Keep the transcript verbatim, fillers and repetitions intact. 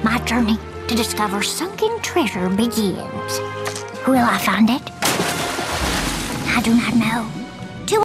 My journey to discover sunken treasure begins. Will I find it? I do not know.